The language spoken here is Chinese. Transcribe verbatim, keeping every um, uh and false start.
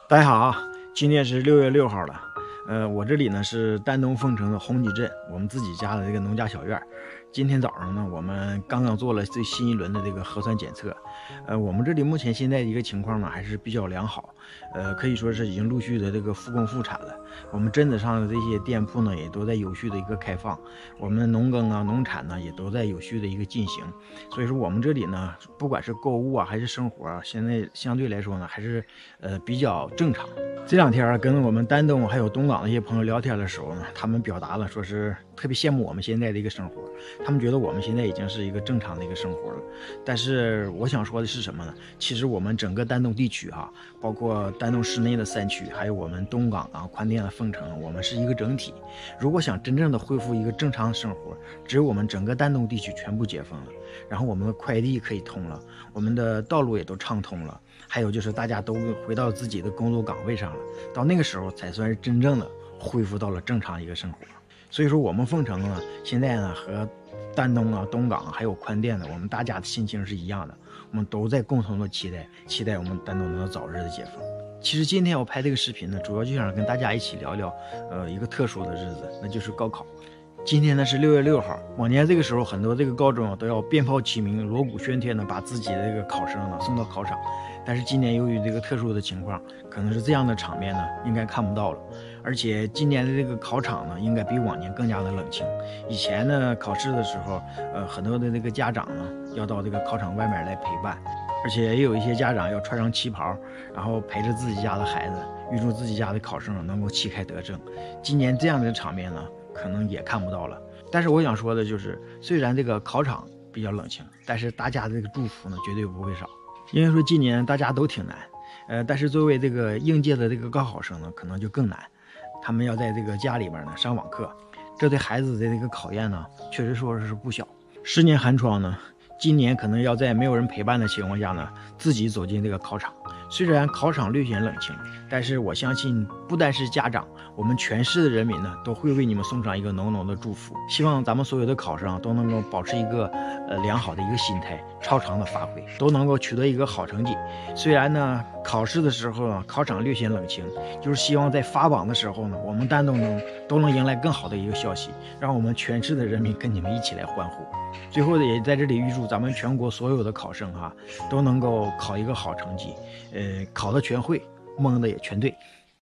大家好啊，今天是六月六号了。呃，我这里呢是丹东凤城的红旗镇，我们自己家的这个农家小院。今天早上呢，我们刚刚做了最新一轮的这个核酸检测。呃，我们这里目前现在一个情况呢还是比较良好，呃，可以说是已经陆续的这个复工复产了。我们镇子上的这些店铺呢也都在有序的一个开放，我们的农耕啊、农产呢也都在有序的一个进行。所以说我们这里呢，不管是购物啊还是生活啊，现在相对来说呢还是呃比较正常。这两天跟我们丹东还有东港的一些朋友聊天的时候呢，他们表达了说是特别羡慕我们现在的一个生活，他们觉得我们现在已经是一个正常的一个生活了。但是我想说的是什么呢？其实我们整个丹东地区哈、啊，包括丹东市内的三区，还有我们东港啊、宽甸的凤城，我们是一个整体。如果想真正的恢复一个正常生活，只有我们整个丹东地区全部解封了，然后我们的快递可以通了，我们的道路也都畅通了，还有就是大家都回到自己的工作岗位上了，到那个时候才算是真正的恢复到了正常一个生活。所以说我们凤城呢，现在呢和丹东啊、东港还有宽甸的，我们大家的心情是一样的，我们都在共同的期待，期待我们丹东能早日的解封。其实今天我拍这个视频呢，主要就想跟大家一起聊聊，呃，一个特殊的日子，那就是高考。今天呢是六月六号，往年这个时候，很多这个高中都要鞭炮齐鸣、锣鼓喧天的把自己的这个考生呢送到考场。但是今年由于这个特殊的情况，可能是这样的场面呢应该看不到了。而且今年的这个考场呢，应该比往年更加的冷清。以前呢考试的时候，呃，很多的这个家长呢要到这个考场外面来陪伴，而且也有一些家长要穿上旗袍，然后陪着自己家的孩子，预祝自己家的考生能够旗开得胜。今年这样的场面呢，可能也看不到了。但是我想说的就是，虽然这个考场比较冷清，但是大家的这个祝福呢绝对不会少。因为说今年大家都挺难，呃，但是作为这个应届的这个高考生呢，可能就更难。他们要在这个家里边呢上网课，这对孩子的这个考验呢，确实说是不小。十年寒窗呢，今年可能要在没有人陪伴的情况下呢，自己走进这个考场。虽然考场略显冷清，但是我相信不单是家长，我们全市的人民呢都会为你们送上一个浓浓的祝福。希望咱们所有的考生都能够保持一个呃良好的一个心态，超常的发挥，都能够取得一个好成绩。虽然呢考试的时候呢考场略显冷清，就是希望在发榜的时候呢，我们丹东能都能迎来更好的一个消息，让我们全市的人民跟你们一起来欢呼。最后也在这里预祝咱们全国所有的考生哈、啊、都能够考一个好成绩，呃，考的全会，蒙的也全对。